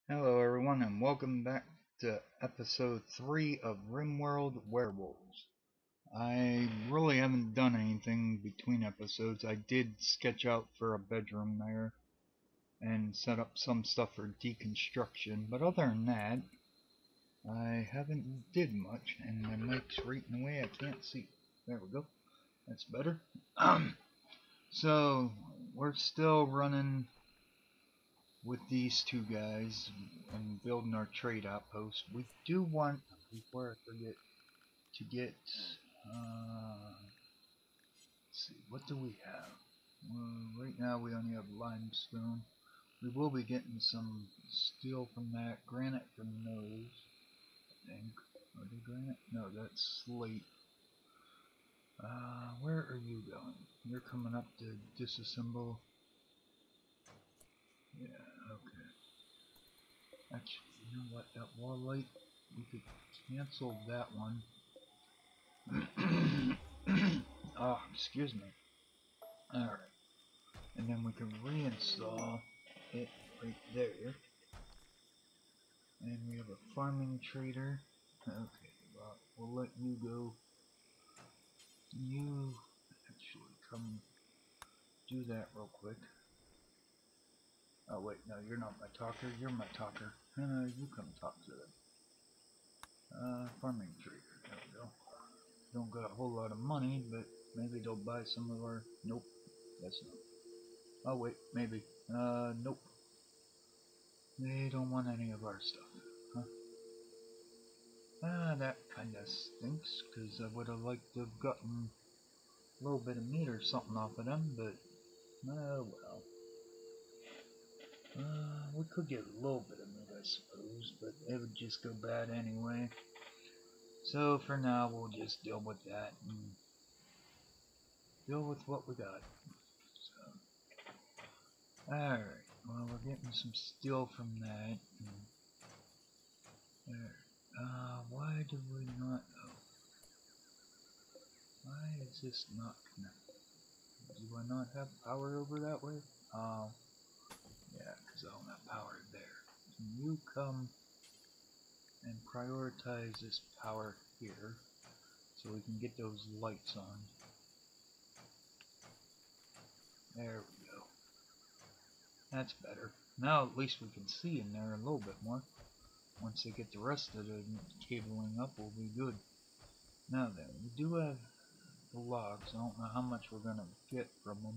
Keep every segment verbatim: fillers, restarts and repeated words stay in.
Hello everyone and welcome back to episode three of Rimworld Werewolves. I really haven't done anything between episodes. I did sketch out for a bedroom there and set up some stuff for deconstruction, but other than that, I haven't did much, and my mic's right in the way. I can't see. There we go. That's better. Um, so we're still running with these two guys and building our trade outpost. We do want, before I forget, to get, uh, let's see, what do we have? Well, right now we only have limestone. We will be getting some steel from that, granite from those, I think. Are they granite? No, that's slate. Uh, where are you going? You're coming up to disassemble. Yeah, okay. Actually, you know what? That wall light, we could cancel that one. Oh, excuse me. Alright. And then we can reinstall it right there. And we have a farming trader. Okay, well, we'll let you go. You actually come do that real quick. Oh wait, no, you're not my talker, you're my talker. Uh, you come talk to them. Uh, farming trader, there we go. Don't got a whole lot of money, but maybe they'll buy some of our... Nope, that's not. Oh wait, maybe. Uh, nope. They don't want any of our stuff. Huh? Ah, that kinda stinks, because I would have liked to have gotten a little bit of meat or something off of them, but, oh well. Uh, we could get a little bit of meat, I suppose, but it would just go bad anyway. So for now, we'll just deal with that and deal with what we got. So, alright, well, we're getting some steel from that. And, uh, why do we not... Oh, why is this not connected? Do I not have power over that way? Oh, yeah, because I don't have power there. Can you come and prioritize this power here so we can get those lights on? There we go. That's better. Now at least we can see in there a little bit more. Once they get the rest of the cabling up, we'll be good. Now then, we do have the logs. I don't know how much we're going to get from them.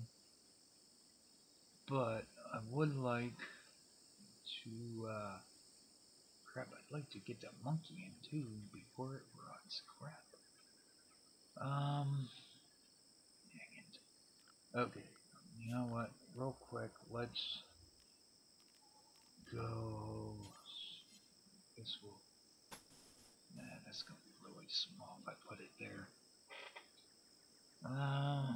But I would like to, uh, crap, I'd like to get that monkey in too before it rots. Crap. Um, dang it. Okay, you know what? Real quick, let's go. This will. Nah, that's gonna be really small if I put it there. Uh,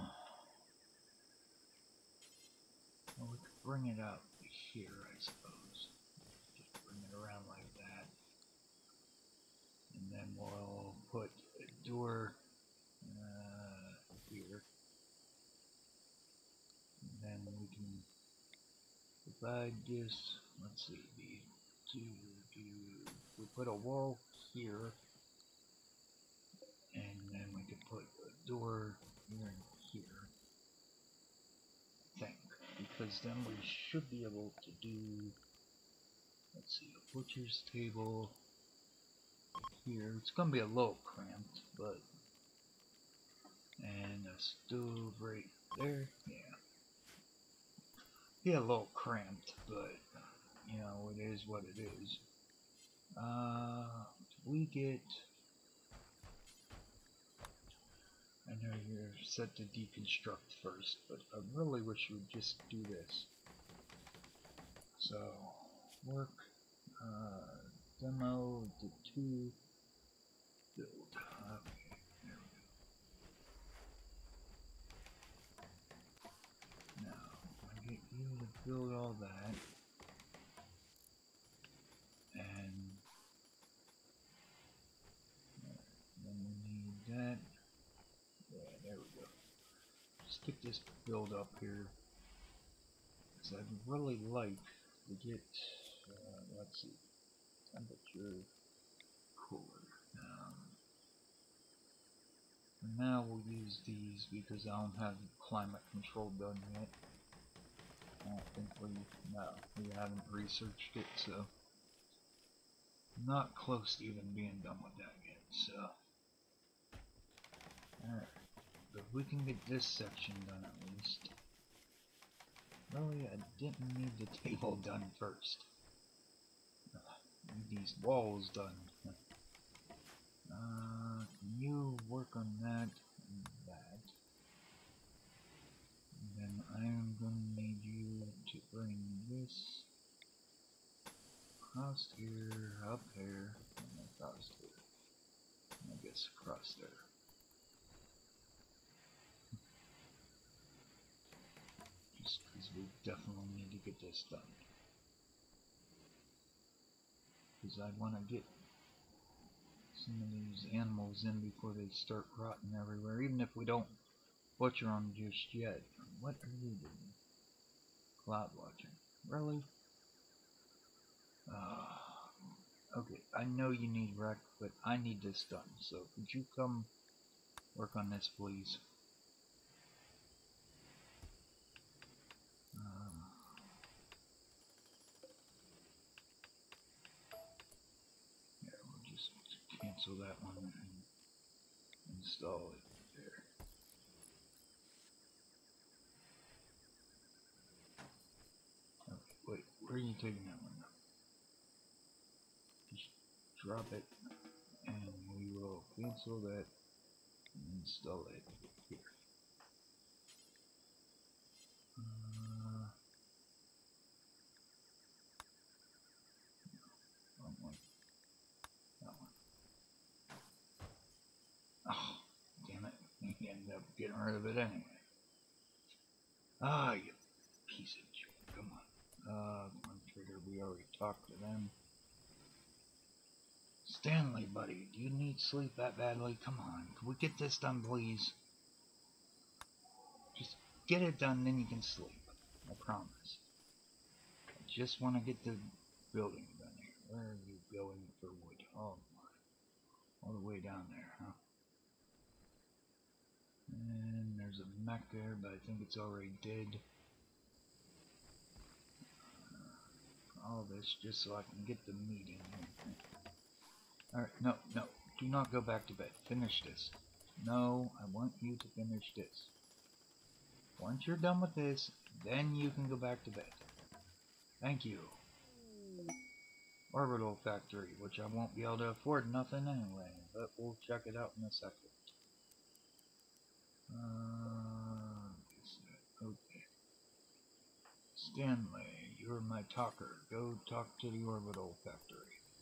well, we could bring it up here, I suppose. Just bring it around like that. And then we'll put a door uh, here. And then we can divide this. Let's see, the do do we put a wall here, and then we can put a door here and here. I think, because then we should be able to do. Let's see, a butcher's table here. It's gonna be a little cramped, but and a stove right there. Yeah, yeah, a little cramped, but you know it is what it is. Uh, we get. I know you're set to deconstruct first, but I really wish you would just do this. So, work, uh, demo, the two, build. Okay, there we go. Now, I get you to build all that, and uh, then we need that. Yeah, there we go. Just get this build up here, because I'd really like to get, uh, let's let's see, temperature, cooler. Um, for now we'll use these because I don't have climate control done yet. I don't think we, no, we haven't researched it, so not close to even being done with that yet, so. Alright, but if we can get this section done at least. Really, I didn't need the table done first. Uh, need these walls done. Uh, you work on that and that. And then I'm gonna need you to bring this across here, up here, and across here. And I guess across there. Just because we definitely need to get this done. Because I want to get some of these animals in before they start rotting everywhere, even if we don't butcher them just yet. What are you doing? Cloud watching. Really? Uh, okay, I know you need wreck, but I need this done, so could you come work on this, please? Um, yeah, we'll just cancel that one and install it there. Okay, wait, where are you taking that one now? Just drop it, and we will cancel that and install it here. Uh, wrong one. That one. Oh, damn it. We ended up getting rid of it anyway. Ah, you piece of shit. Come on. Uh, one trigger. We already talked to them. Stanley, buddy, do you need sleep that badly? Come on. Can we get this done, please? Just get it done, then you can sleep. I promise. I just want to get the building done here. Where are you going for wood? Oh my. All the way down there, huh? And there's a mech there, but I think it's already dead. Uh, all this just so I can get the meeting. Alright, no, no. Do not go back to bed. Finish this. No, I want you to finish this. Once you're done with this, then you can go back to bed. Thank you. Orbital factory, which I won't be able to afford nothing anyway, but we'll check it out in a second. Uh, okay. Stanley, you're my talker. Go talk to the orbital factory.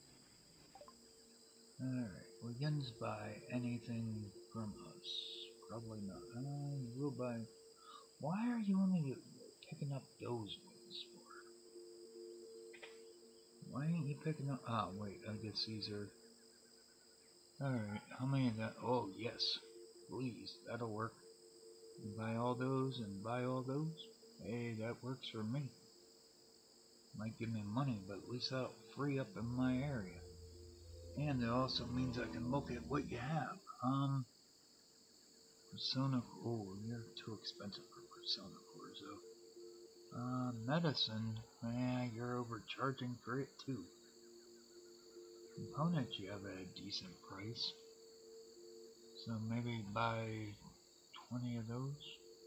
Alright, will Jens buy anything from us? Probably not. Uh, you will buy... Why are you only picking up those ones for? Why ain't you picking up... Ah, wait, I guess these are... Alright, how many of that? Oh, yes. Please, that'll work. You buy all those and buy all those? Hey, that works for me. Might give me money, but at least that'll free up in my area. And it also means I can look at what you have. Um, Persona, oh, you're too expensive for Persona cores, though. Uh, medicine, yeah, you're overcharging for it too. Components, you have at a decent price. So maybe buy twenty of those.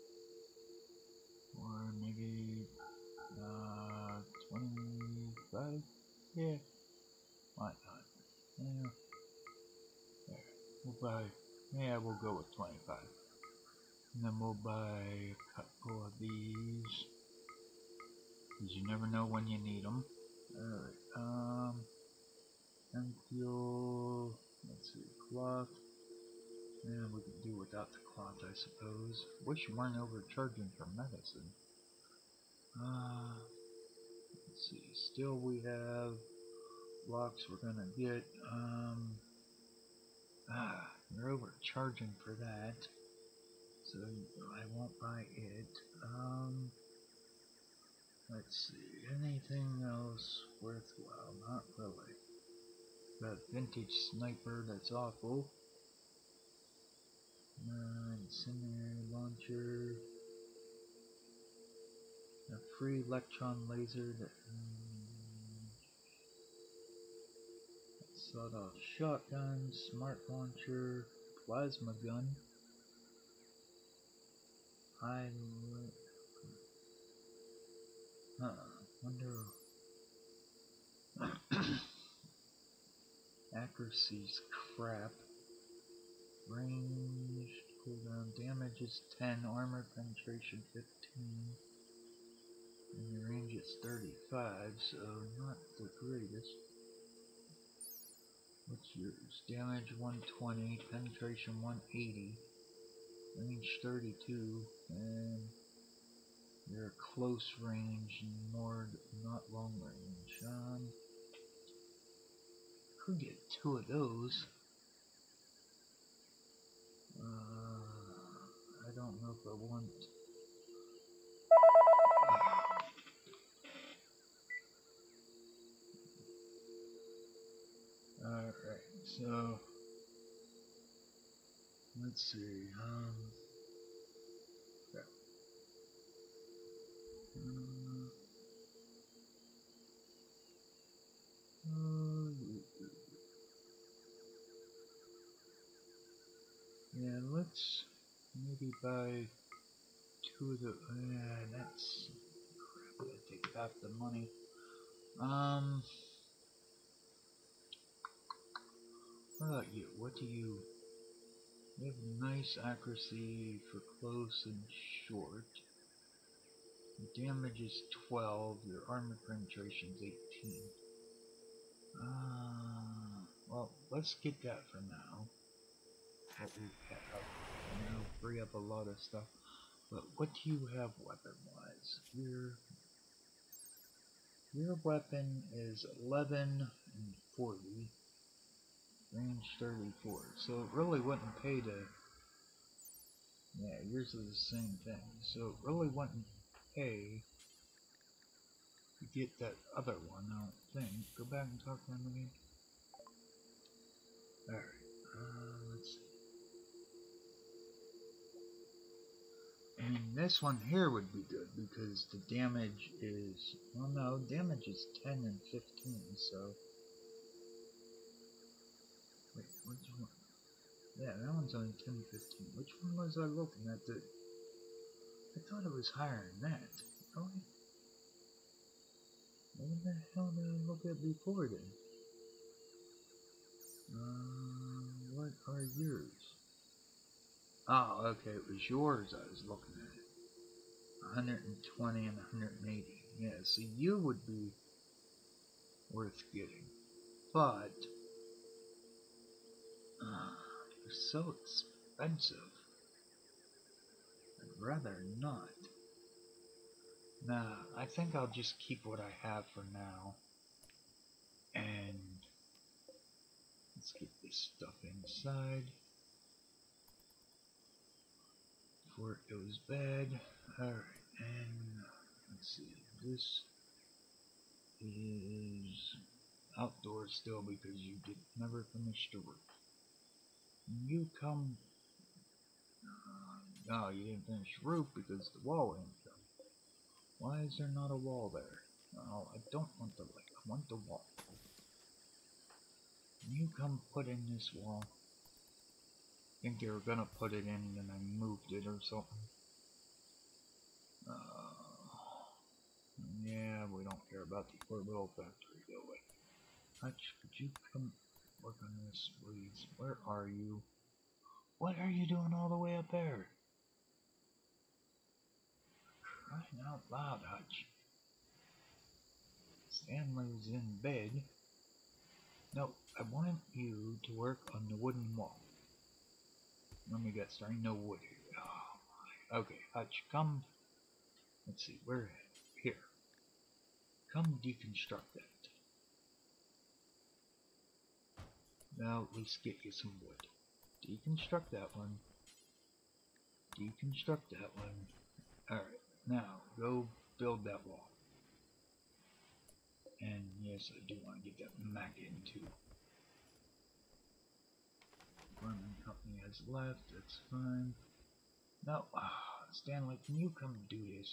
Or maybe, uh, twenty-five? Yeah, why not? Yeah. There. We'll buy, yeah, we'll go with twenty-five. And then we'll buy a couple of these. Because you never know when you need them. Alright, um, and fuel, let's see, cloth. Yeah, we could do without the cloth, I suppose. Wish you weren't overcharging for medicine. Uh, let's see, still we have blocks we're gonna get. Um, ah, you're overcharging for that. So I won't buy it. Um, Let's see, anything else worthwhile? Not really. That vintage sniper, that's awful. Uh, incendiary launcher. A free electron laser that um, sawed off shotgun, smart launcher, plasma gun. I huh, wonder. Accuracy's crap. Range, cooldown, damage is ten, armor penetration fifteen. And the range is thirty-five, so not the greatest. What's yours? Damage one twenty, penetration one eighty, range thirty-two, and you're close range, more not long range. Um, could get two of those. Uh, I don't know if I want. Alright, so let's see. Um, yeah. Uh, uh, yeah, let's maybe buy two of the. Uh, that's crap. I take half the money. Um, what about you? What do you? You have nice accuracy for close and short. Damage is twelve. Your armor penetration is eighteen. Uh, well, let's get that for now. What we have, you know, free up a lot of stuff. But what do you have weapon-wise? Your your weapon is eleven and forty, range thirty-four. So it really wouldn't pay to. Yeah, yours is the same thing. So it really wouldn't pay to get that other one. I don't think. Go back and talk to him again. All right. Uh, let's see. And this one here would be good because the damage is, well no, damage is ten and fifteen, so. Wait, which one? Yeah, that one's only ten and fifteen. Which one was I looking at? The, I thought it was higher than that. Oh, what the hell did I look at before then? Uh, what are yours? Oh, okay, it was yours I was looking at. one hundred twenty and one hundred eighty. Yeah, so you would be worth getting. But, uh, they're so expensive. I'd rather not. Nah, I think I'll just keep what I have for now. And let's get this stuff inside before it goes bad. Alright, and let's see. This is outdoors still because you did never finish the roof. You come. Uh, no, you didn't finish the roof because the wall ain't done. Why is there not a wall there? Oh, I don't want the lake. I want the wall. You come put in this wall. Think they were gonna put it in and then I moved it or something. Uh, yeah, we don't care about the orbital factory, do we? Hutch, could you come work on this, please? Where are you? What are you doing all the way up there? Crying out loud, Hutch. Stanley's in bed. No, I want you to work on the wooden wall. Let me get started. No wood here. Oh my. Okay, Hutch, come. Let's see, we're here. Come deconstruct that. Now at least get you some wood. Deconstruct that one. Deconstruct that one. Alright, now go build that wall. And yes, I do want to get that Mac in too. Farming company has left, that's fine. No, ah, Stanley, can you come do this?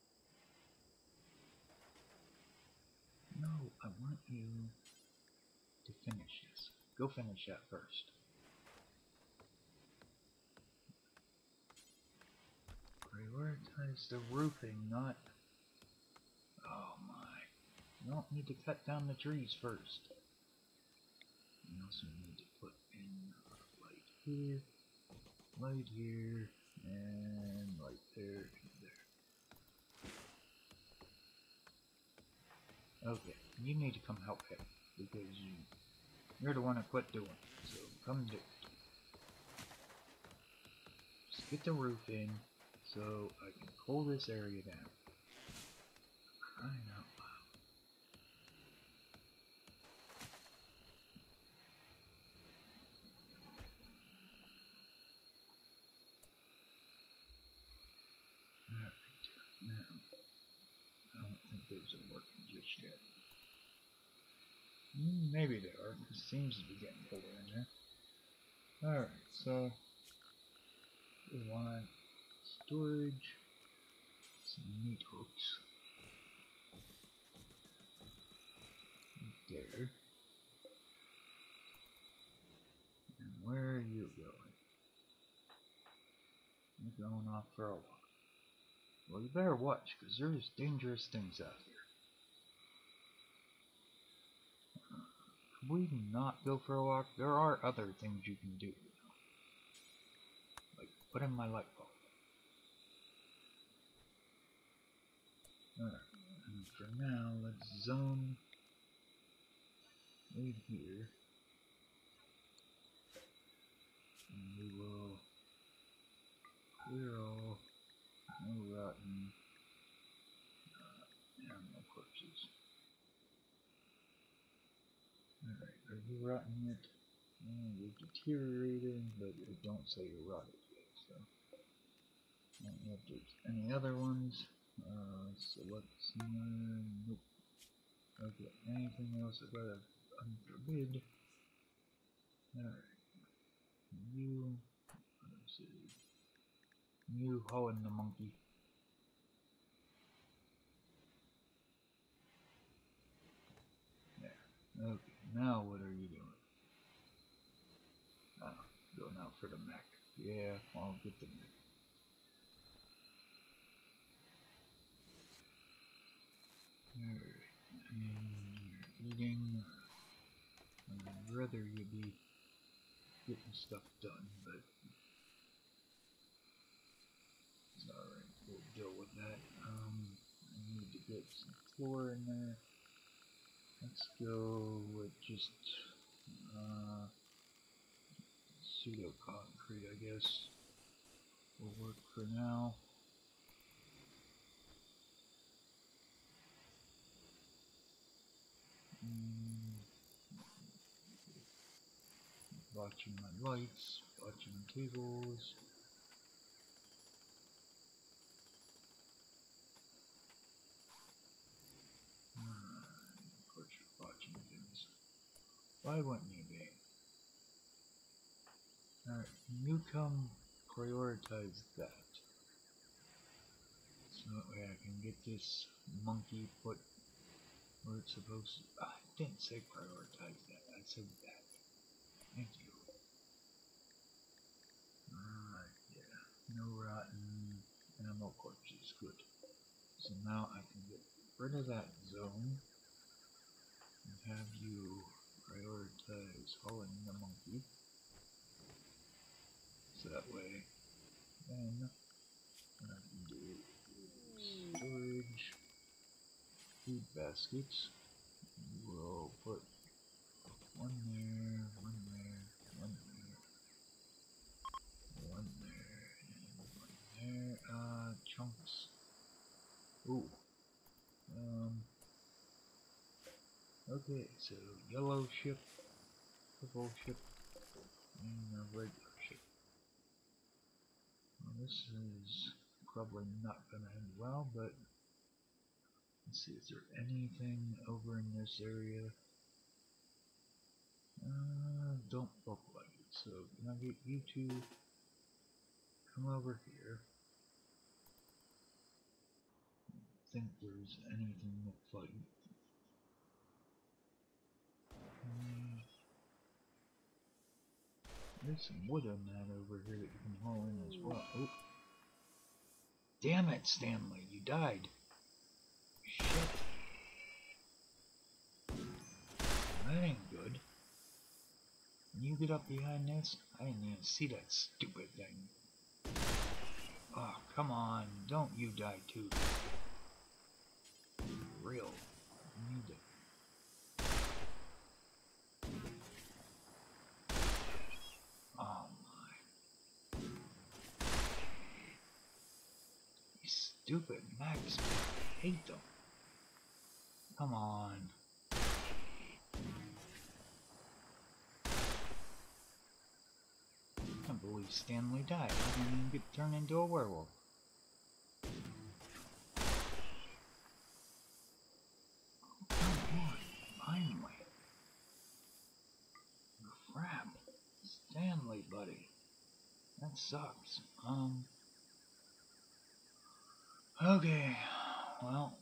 No, I want you to finish this. Go finish that first. Prioritize the roofing, not... Oh my. You don't need to cut down the trees first. You also need to put in a light here, light here, and light there, and there. Okay, you need to come help him, because you, you're the one that quit doing it, so come do it. Just get the roof in, so I can pull this area down. Crying out loud. Alright, now, I don't think those are working just yet. Mm, maybe they are, it seems to be getting colder in there. Alright, so we want storage, some meat hooks. There. And where are you going? You're going off for a walk. Well, you better watch, because there's dangerous things out here. If we not go for a walk, there are other things you can do. You know? Like, put in my light bulb. Alright, and for now, let's zone right here. And we will clear all no rotten uh, animal corpses. Alright, are you rotten yet? Mm, you're deteriorating, but it don't say you're rotted yet, so I don't know if there's any other ones. Uh, select some, nope. Okay, anything else I gotta unforbid? Alright. You, let's see. You hoeing the monkey. There. Okay, now what are you doing? Oh, going out for the mech. Yeah, I'll get the mech. Alright, and you're eating. I'd rather you be getting stuff done, but it's alright, we'll deal with that. Um, I need to get some floor in there. Let's go with just uh, pseudo concrete, I guess. Will work for now. Mm. Watching my lights, watching tables. Uh, of course you're watching things. Why wouldn't you be? Alright, you come prioritize that. So that way I can get this monkey put where it's supposed to. I didn't say prioritize that, I said that. Thank you. Alright, yeah. No rotten animal corpses, good. So now I can get rid of that zone and have you prioritize hauling the monkey. So that way, then what I can do is storage, food baskets. We'll put one there, one there, one there, one there, and one there. Uh, chunks. Ooh. Um. Okay, so yellow ship, purple ship, and a regular ship. Well, this is probably not going to end well, but Let's see, is there anything over in this area? Uh, don't look like it, so can I get you to come over here? I think there's anything to fight. Um, there's some wood on that over here that you can haul in as well. Oh. Damn it, Stanley, you died. Shit. That ain't good. Can you get up behind this? I didn't even see that stupid thing. Oh, come on. Don't you die too. Real. I need to... Oh my. These stupid Max. I hate them. Come on. I can't believe Stanley died. I didn't even get turned into a werewolf. Come on, finally. Crap. Stanley, buddy. That sucks. Um. Okay. Well.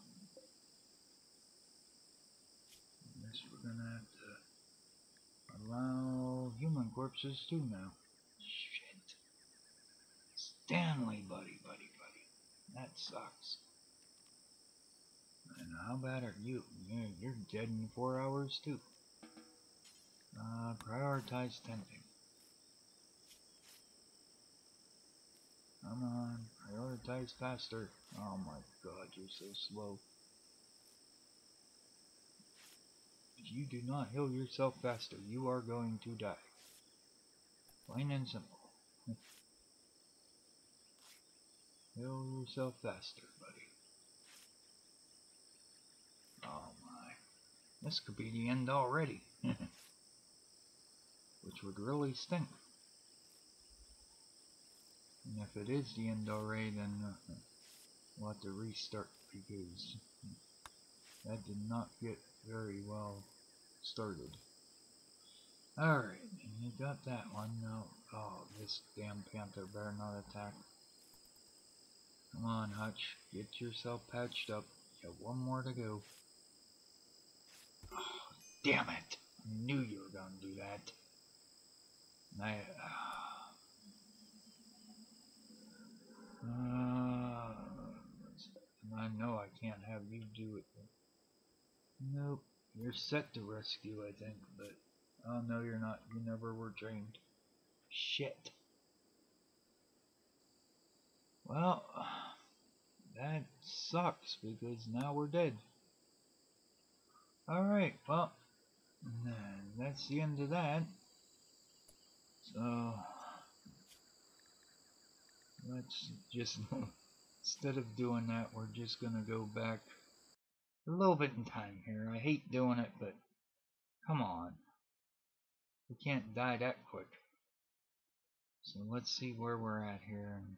I guess we're gonna have to allow human corpses too now. Shit. Stanley, buddy, buddy, buddy. That sucks. And how bad are you? You're, you're dead in four hours too. Uh, prioritize tending. Come on, prioritize faster. Oh my god, you're so slow. If you do not heal yourself faster, you are going to die. Plain and simple. Heal yourself faster, buddy. Oh my. This could be the end already. Which would really stink. And if it is the end already, then uh, we'll have to restart because that did not get very well started. Alright, and you got that one. No, oh, this damn panther better not attack. Come on, Hutch, get yourself patched up. You have one more to go. Oh, damn it! I knew you were gonna do that. And I, uh, and I know I can't have you do it. Nope, you're set to rescue, I think, but oh no, you're not. You never were trained. Shit. Well, that sucks because now we're dead. Alright, well, that's the end of that. So, let's just, instead of doing that, we're just gonna go back a little bit in time here. I hate doing it, but come on. We can't die that quick. So let's see where we're at here and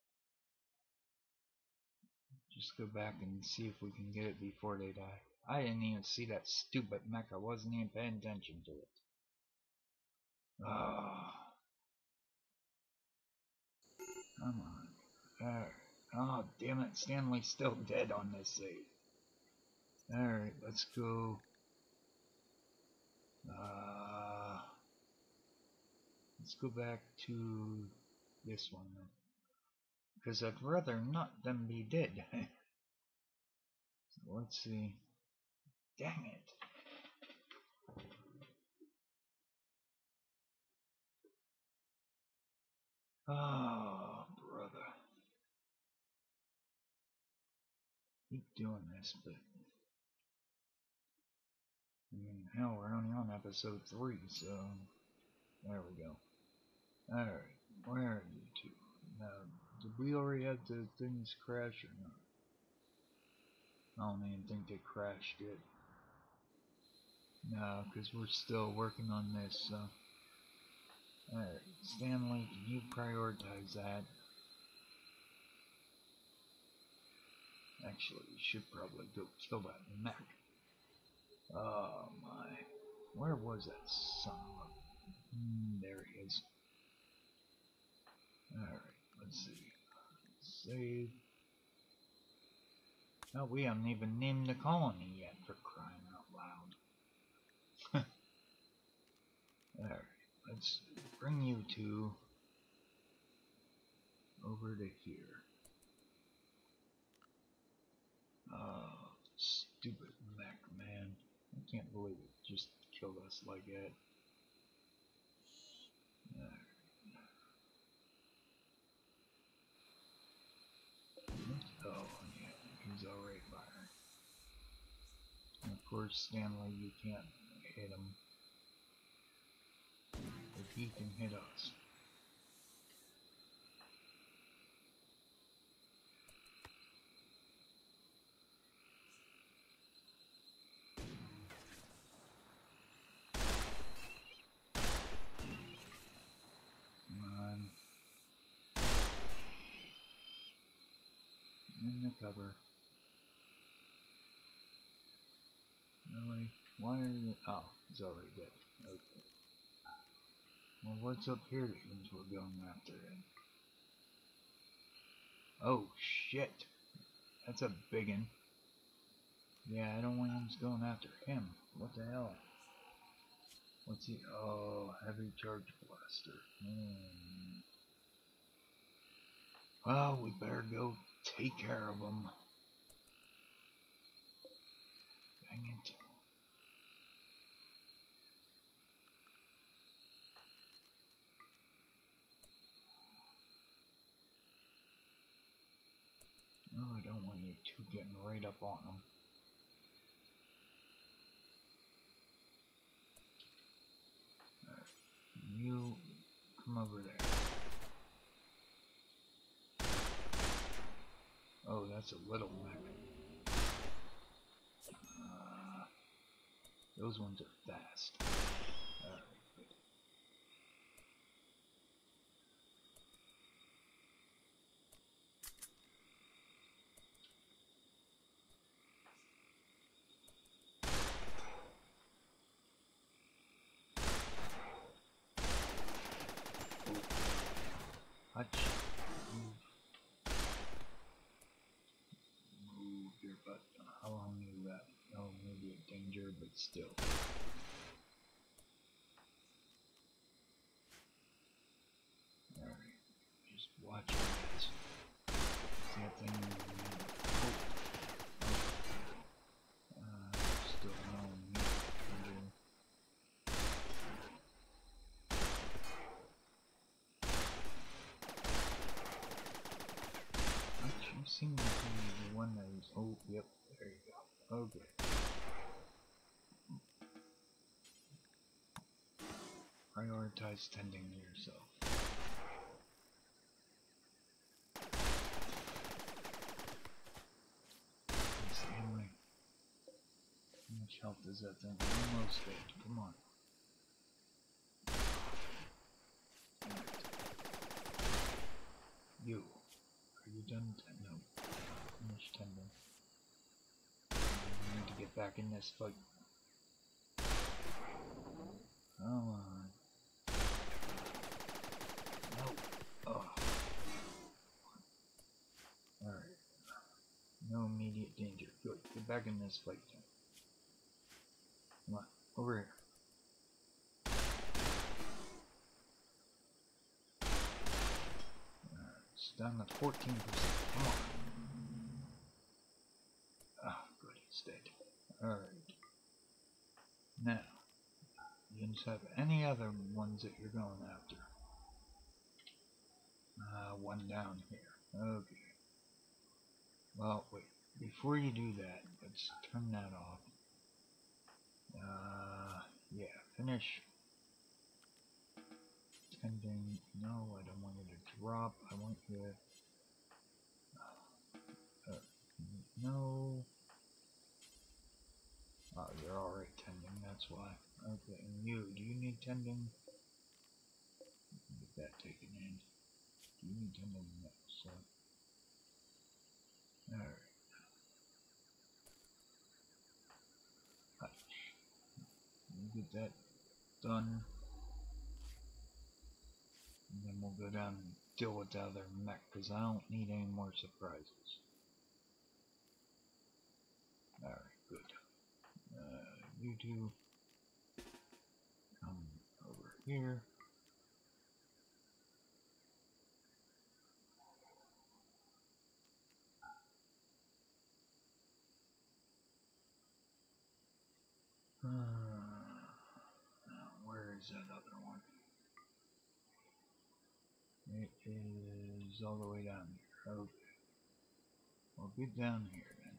just go back and see if we can get it before they die. I didn't even see that stupid mech. I wasn't even paying attention to it. Oh. Come on. There. Oh, damn it. Stanley's still dead on this save. Alright, let's go. Uh, let's go back to this one then. Because I'd rather not them be dead. So let's see. Dang it. Oh, brother. Keep doing this, but I mean, hell, we're only on episode three, so there we go. Alright, where are you two? Now, did we already have the things crash or not? I don't even think they crashed yet. No, because we're still working on this, so. Alright, Stanley, can you prioritize that? Actually, we should probably go kill that mech. Oh my. Where was that son of a... Mm, there he is. Alright, let's see. Save. Oh, we haven't even named the colony yet, for crying out loud. Alright, let's bring you two over to here. Oh, stupid mech, man. I can't believe it just killed us like that. Alright. Oh, yeah, he's already firing. And of course, Stanley, you can't hit him. But he can hit us. In the cover. Really? Why are you... Oh, he's already dead. Okay. Well, what's up here that means we're going after him? Oh, shit. That's a biggin. Yeah, I don't want him going after him. What the hell? What's he... Oh, heavy charge blaster. Hmm. Well, we better go take care of him. Dang it. Oh, I don't want you two getting right up on him. Alright, you come over there. Oh, that's a little mech. Uh, those ones are fast. Alright, good. Hutch, move. Move your butt. How long you got? Oh, maybe a danger, but still. Alright, just watch this. See that thing? Oh. Uh, still no danger. You seem to be the one that is. Oh, yep, there you go. Okay. Prioritize tending to yourself. Stanley. How much health does that thing? Almost dead. Come on. You. Are you done? No. Finish tending. I need to get back in this fight. Come on. No. Oh. Alright. No immediate danger. Good. Get back in this fight then. Come on. Over here. Alright. It's down to fourteen percent. Come on. Ah, oh, good. He's dead. Alright. Now. You just have any other ones that you're going after. Uh, one down here. Okay. Well, wait. Before you do that, let's turn that off. Uh, yeah. Finish. Tending. No, I don't want you to drop. I want you to... Uh, no. Oh, you're already tending, that's why. Okay, and you, do you need tending? Get that taken in. Do you need tending? No, so. Alright. that done. And then we'll go down and deal with the other mech, because I don't need any more surprises. Alright, good. Uh, you two come over here. Uh, where is that other one? It is all the way down here. Okay. Well, get down here then.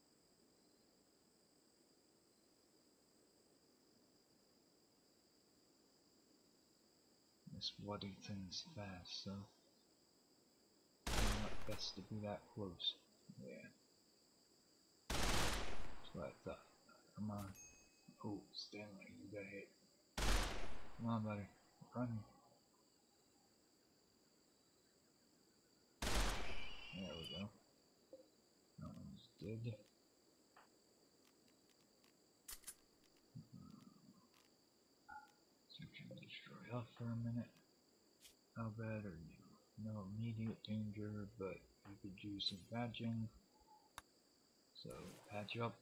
This bloody thing's fast, so not best to be that close. Yeah. That's what I thought. Come on. Oh, Stanley, you got hit. Come on, buddy. Run. There we go. That one's dead. Search and destroy off for a minute. How bad are you? No immediate danger, but you could use some patching. So, patch up.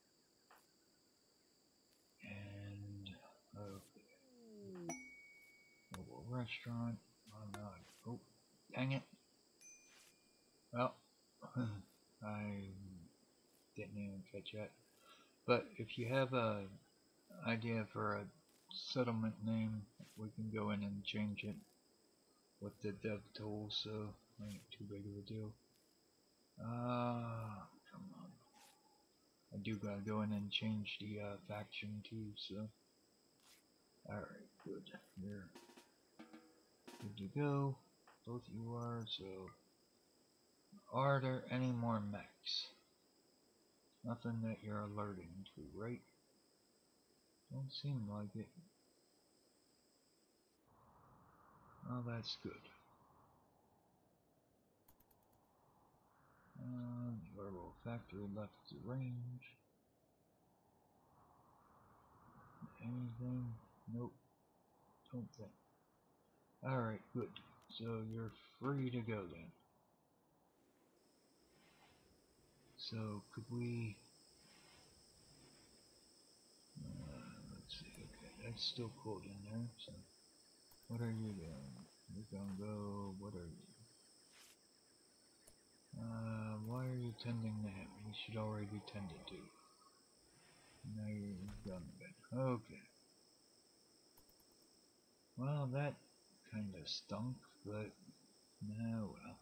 And, okay. Mobile restaurant. Oh no. Oh, dang it. Well, I didn't even catch that. But if you have a idea for a settlement name, we can go in and change it with the dev tool, so it ain't too big of a deal. Ah, uh, come on. I do gotta go in and change the uh, faction too, so. Alright, good. You're good to go. Both you are, so. Are there any more mechs? Nothing that you're alerting to, right? Don't seem like it. Oh, that's good. Uh, the Werewolf factory left the range. Anything? Nope. Don't think. Alright, good. So you're free to go then. So could we... Uh, let's see, okay, that's still cold in there, so... What are you doing? You're gonna go... What are you? Uh, why are you tending to him? He should already be tended to. Now you're done with it. Okay. Well, that kinda stunk, but... Now, well.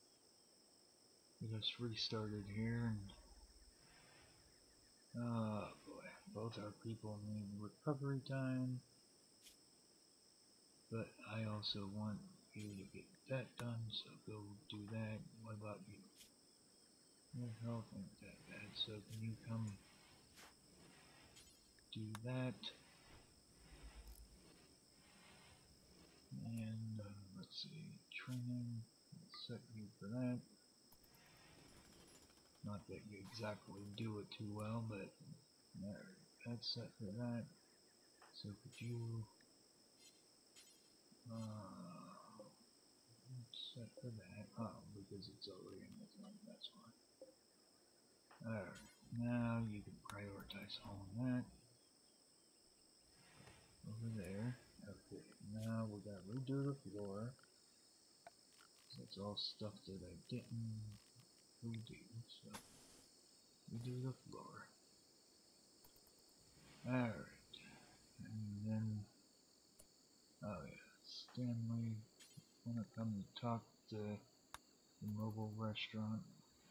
We just restarted here, and... Oh boy, both our people need recovery time. But I also want you to get that done, so go do that. What about you? Your health ain't that bad, so can you come do that? And uh, let's see, training, let's set you for that. Not that you exactly do it too well, but there, that's set for that. So could you uh, set for that? Oh, because it's already in the thing, that's why. Alright, now you can prioritize all of that. Over there. Okay, now we gotta redo the floor. That's all stuff that I didn't redo, so redo the floor. Alright, and then, oh yeah, Stanley, wanna come and talk to the mobile restaurant.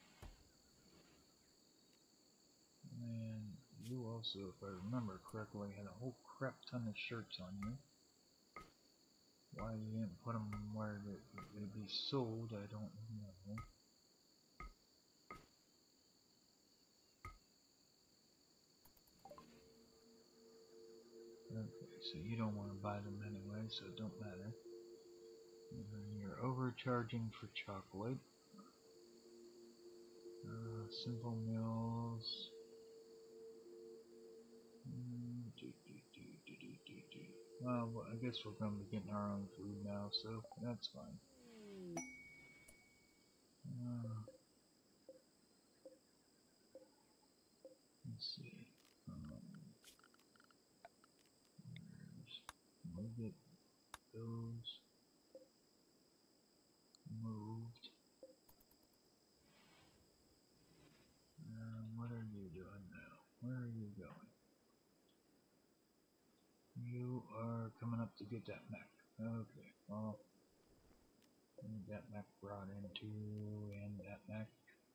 And you also, if I remember correctly, had a whole crap ton of shirts on you. Why you didn't put them where they'd be sold, I don't know. Okay, so you don't want to buy them anyway, so it don't matter. And then you're overcharging for chocolate. Uh, simple meals. Mm, do, do, do, do, do. Well, I guess we're gonna be getting our own food now, so that's fine. Uh, let's see. Um, we'll get those moved. Um, what are you doing now? Where are you going? You are coming up to get that mech. Okay, well, need that mech brought into, and that mech.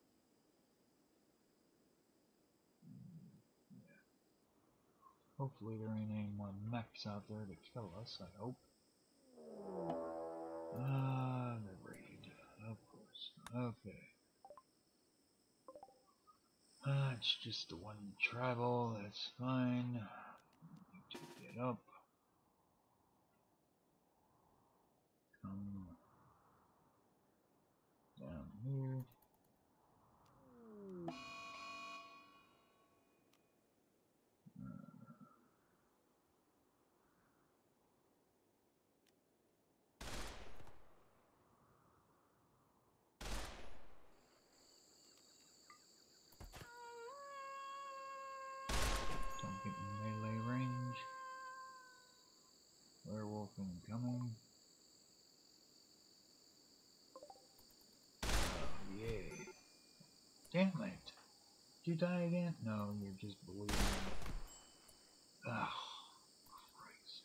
Yeah. Hopefully there ain't any more mechs out there to kill us, I hope. Ah, uh, the raid, of course. Okay. Ah, uh, it's just the one tribal, that's fine. Need to get up. Come down here. Don't get in melee range. Werewolf incoming. Oh, yay. Damn it. Did you die again? No, you're just bleeding. Oh, Christ.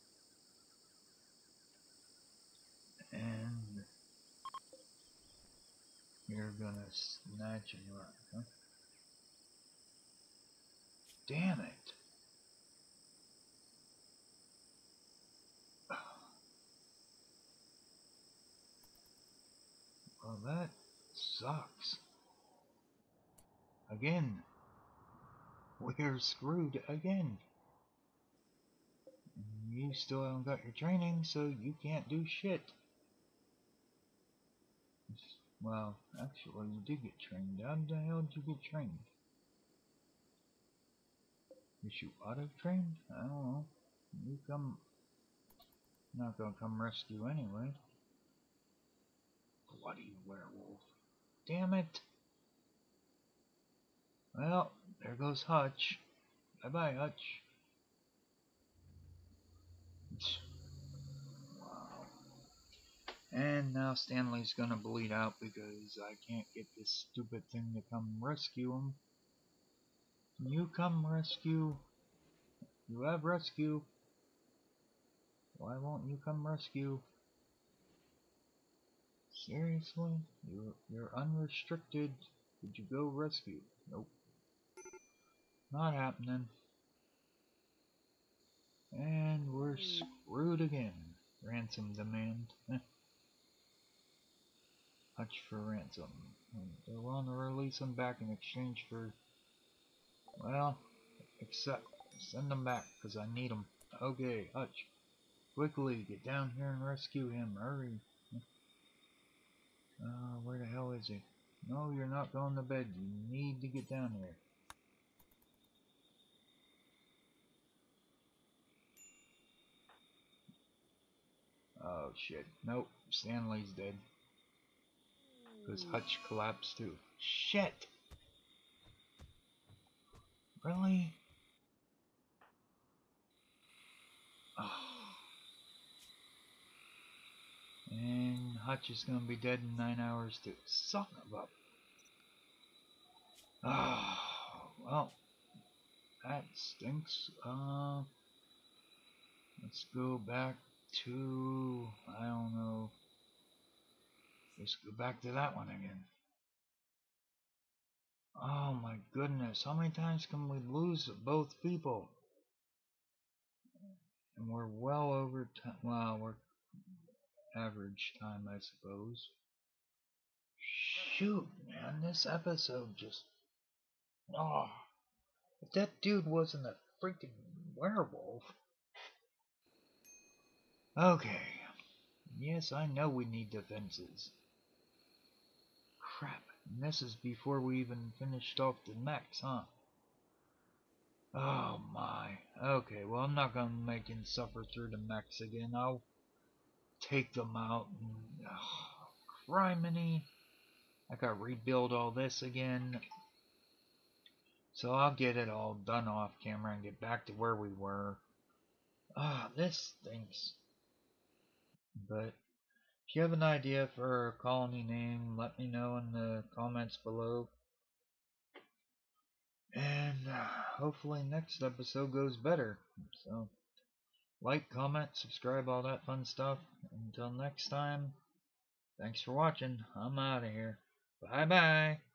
And you're gonna snatch and run, huh? Damn it. Well, that sucks. Again. We're screwed again. You still haven't got your training, so you can't do shit. Well, actually, you did get trained. How the hell did you get trained? Was you auto-trained? I don't know. You come... Not gonna come rescue anyway. Bloody werewolf. Damn it! Well, there goes Hutch. Bye-bye, Hutch. Wow. And now Stanley's gonna bleed out because I can't get this stupid thing to come rescue him. Can you come rescue? You have rescue. Why won't you come rescue? Seriously? You're, you're unrestricted. Could you go rescue? Nope. Not happening. And we're screwed again. Ransom demand. Hutch for ransom. And they're willing to release him back in exchange for... Well, accept. Send them back, because I need them. Okay, Hutch. Quickly, get down here and rescue him. Hurry. Uh, where the hell is he? No, you're not going to bed. You need to get down here. Oh shit. Nope. Stanley's dead. Because Hutch collapsed too. Shit! Really? Oh. And Hutch is gonna be dead in nine hours too. Son of a... Oh, well. That stinks. Uh, let's go back to... I don't know. Let's go back to that one again. Oh my goodness, how many times can we lose both people? And we're well over time. Well, we're average time, I suppose. Shoot, man, this episode just... Oh, if that dude wasn't a freaking werewolf... Okay. Yes, I know we need defenses. Crap. And this is before we even finished off the mechs, huh? Oh my. Okay, well I'm not gonna make him suffer through the mechs again. I'll take them out and oh, criminy. I gotta rebuild all this again. So I'll get it all done off camera and get back to where we were. Ah, this stinks. But if you have an idea for a colony name, let me know in the comments below. And uh, hopefully next episode goes better. So like, comment, subscribe, all that fun stuff. Until next time, thanks for watching. I'm out of here. Bye bye.